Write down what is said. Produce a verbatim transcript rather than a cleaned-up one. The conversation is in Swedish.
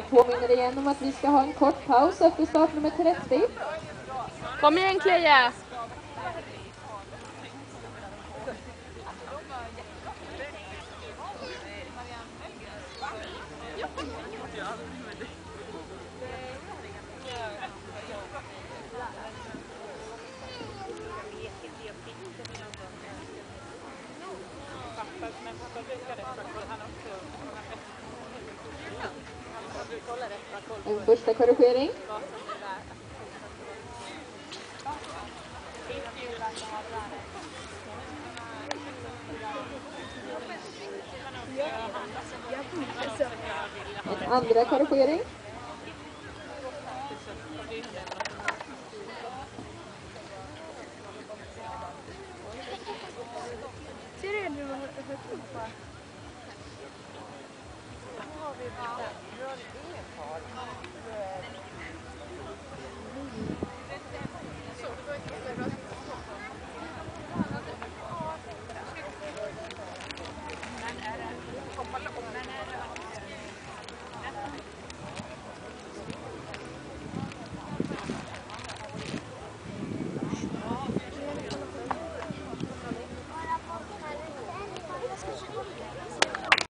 påminner igen om att vi ska ha en kort paus efter start nummer trettio. Kom igen, Clea! En första korrigering. En andra korrigering. Ser du hur man högt upp?